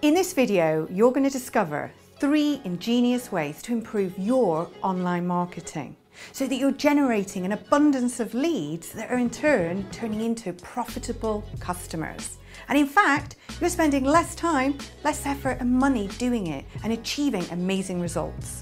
In this video, you're going to discover 3 ingenious ways to improve your online marketing so that you're generating an abundance of leads that are in turn turning into profitable customers. And in fact, you're spending less time, less effort and money doing it and achieving amazing results.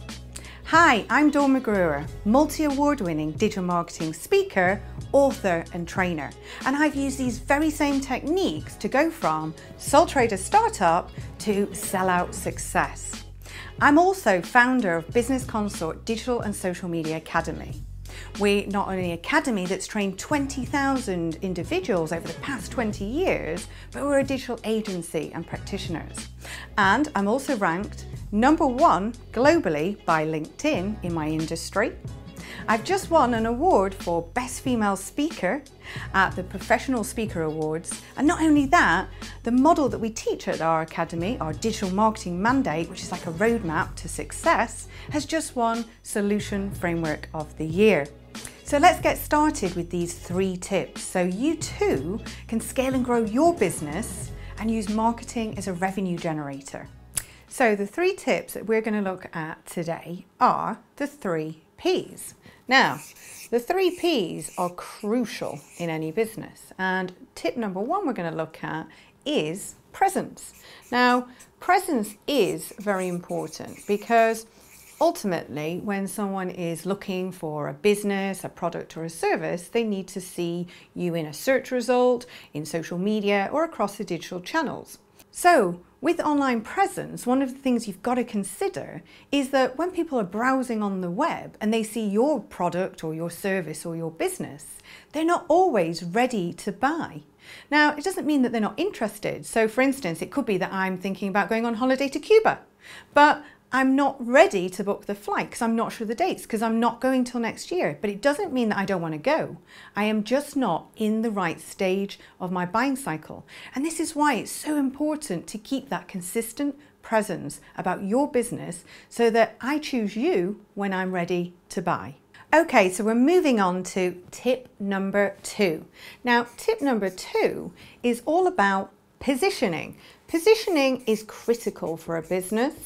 Hi, I'm Dawn McGruer, multi-award-winning digital marketing speaker, author and trainer. And I've used these very same techniques to go from sole trader startup to sellout success. I'm also founder of Business Consort Digital and Social Media Academy. We're not only an academy that's trained 20,000 individuals over the past 20 years, but we're a digital agency and practitioners. And I'm also ranked #1 globally by LinkedIn in my industry. I've just won an award for Best Female Speaker at the Professional Speaker Awards. And not only that, the model that we teach at our academy, our digital marketing mandate, which is like a roadmap to success, has just won Solution Framework of the Year. So let's get started with these 3 tips so you too can scale and grow your business and use marketing as a revenue generator. So the 3 tips that we're going to look at today are the 3 Ps. Now, the 3 Ps are crucial in any business, and tip #1 we're going to look at is presence. Now, presence is very important because ultimately when someone is looking for a business, a product or a service, they need to see you in a search result, in social media or across the digital channels. So with online presence, one of the things you've got to consider is that when people are browsing on the web and they see your product or your service or your business, they're not always ready to buy. Now, it doesn't mean that they're not interested. So for instance, it could be that I'm thinking about going on holiday to Cuba, but I'm not ready to book the flight because I'm not sure the dates because I'm not going till next year. But it doesn't mean that I don't want to go. I am just not in the right stage of my buying cycle. And this is why it's so important to keep that consistent presence about your business so that I choose you when I'm ready to buy. Okay, so we're moving on to tip #2. Now, tip #2 is all about positioning. Positioning is critical for a business.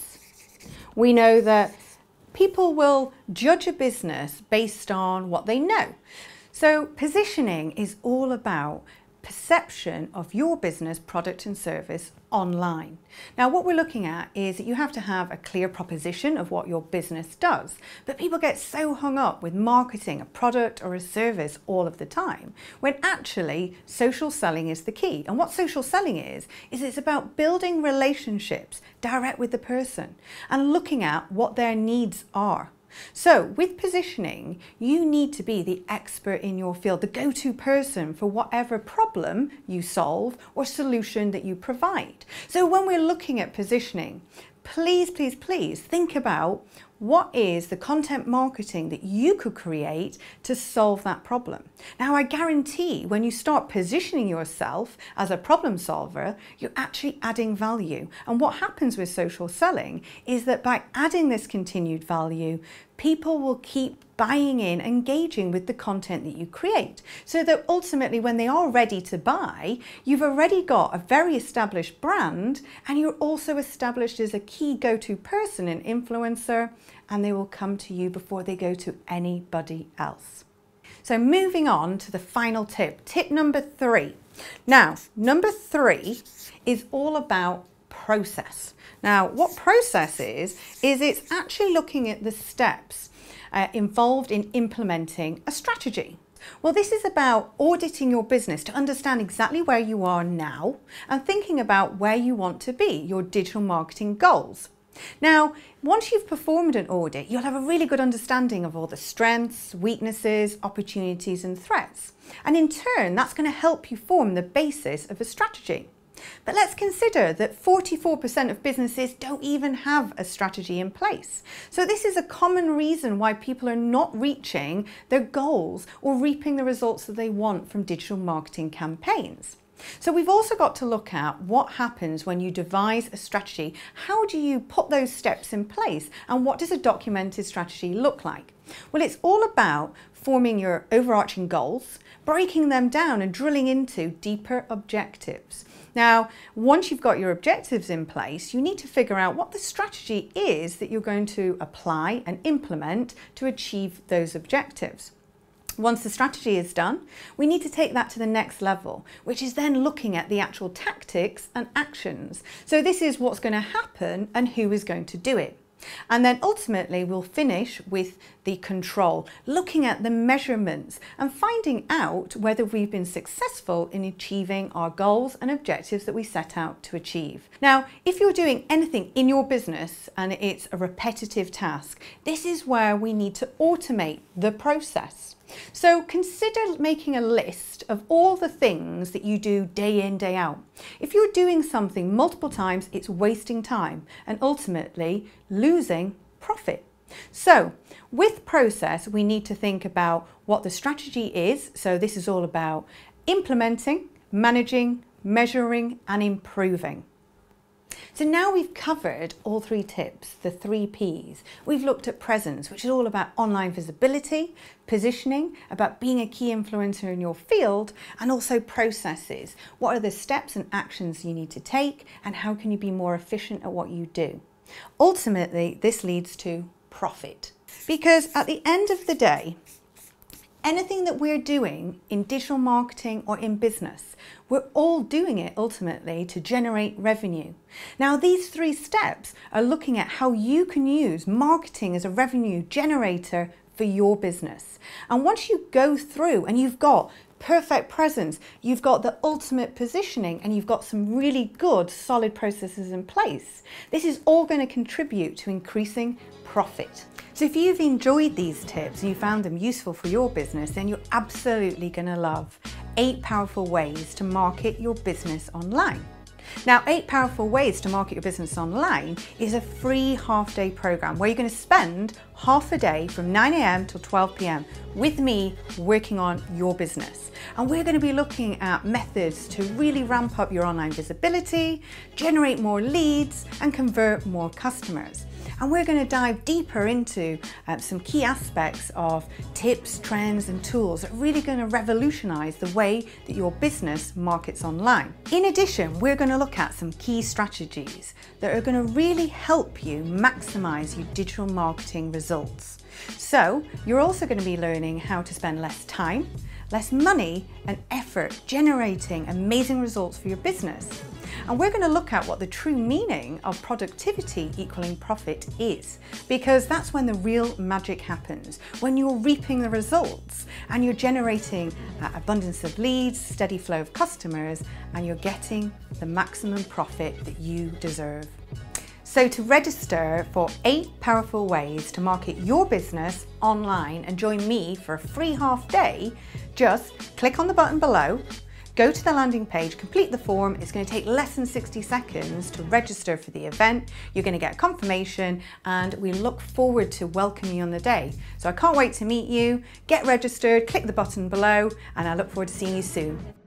We know that people will judge a business based on what they know. So positioning is all about perception of your business, product and service online. Now what we're looking at is that you have to have a clear proposition of what your business does, but people get so hung up with marketing a product or a service all of the time, when actually social selling is the key. And what social selling is it's about building relationships direct with the person and looking at what their needs are. So with positioning, you need to be the expert in your field, the go-to person for whatever problem you solve or solution that you provide. So when we're looking at positioning, please, please, please think about what is the content marketing that you could create to solve that problem. Now, I guarantee when you start positioning yourself as a problem solver, you're actually adding value. And what happens with social selling is that by adding this continued value, people will keep buying in, engaging with the content that you create. So that ultimately when they are ready to buy, you've already got a very established brand and you're also established as a key go-to person and influencer, and they will come to you before they go to anybody else. So moving on to the final tip, tip #3. Now, #3 is all about process. Now, what process is it's actually looking at the steps involved in implementing a strategy. Well, this is about auditing your business to understand exactly where you are now and thinking about where you want to be, your digital marketing goals. Now, once you've performed an audit, you'll have a really good understanding of all the strengths, weaknesses, opportunities and threats. And in turn, that's going to help you form the basis of a strategy. But let's consider that 44% of businesses don't even have a strategy in place. So this is a common reason why people are not reaching their goals or reaping the results that they want from digital marketing campaigns. So we've also got to look at what happens when you devise a strategy. How do you put those steps in place? And what does a documented strategy look like? Well, it's all about forming your overarching goals, breaking them down and drilling into deeper objectives. Now, once you've got your objectives in place, you need to figure out what the strategy is that you're going to apply and implement to achieve those objectives. Once the strategy is done, we need to take that to the next level, which is then looking at the actual tactics and actions. So this is what's going to happen and who is going to do it. And then ultimately we'll finish with the control, looking at the measurements and finding out whether we've been successful in achieving our goals and objectives that we set out to achieve. Now, if you're doing anything in your business and it's a repetitive task, this is where we need to automate the process. So consider making a list of all the things that you do day in, day out. If you're doing something multiple times, it's wasting time and ultimately losing profit. So with process, we need to think about what the strategy is. So this is all about implementing, managing, measuring, and improving. So now we've covered all 3 tips, the 3 Ps. We've looked at presence, which is all about online visibility, positioning, about being a key influencer in your field, and also processes. What are the steps and actions you need to take, and how can you be more efficient at what you do? Ultimately, this leads to profit. Because at the end of the day, anything that we're doing in digital marketing or in business, we're all doing it ultimately to generate revenue. Now, these 3 steps are looking at how you can use marketing as a revenue generator for your business. And once you go through and you've got perfect presence, you've got the ultimate positioning, and you've got some really good solid processes in place, this is all going to contribute to increasing profit. So if you've enjoyed these tips and you found them useful for your business, then you're absolutely going to love 8 powerful ways to market your business online. Now, 8 powerful ways to market your business online is a free half-day program where you're going to spend half a day from 9 a.m. till 12 p.m. with me working on your business. And we're going to be looking at methods to really ramp up your online visibility, generate more leads, and convert more customers. And we're going to dive deeper into some key aspects of tips, trends, and tools that are really going to revolutionize the way that your business markets online. In addition, we're going to look at some key strategies that are going to really help you maximize your digital marketing results. So you're also going to be learning how to spend less time, less money, and effort generating amazing results for your business. And we're going to look at what the true meaning of productivity equaling profit is, because that's when the real magic happens, when you're reaping the results and you're generating abundance of leads, steady flow of customers, and you're getting the maximum profit that you deserve. So to register for 8 powerful ways to market your business online and join me for a free half day, just click on the button below, go to the landing page, complete the form. It's going to take less than 60 seconds to register for the event. You're going to get a confirmation, and we look forward to welcoming you on the day. So I can't wait to meet you. Get registered, click the button below, and I look forward to seeing you soon.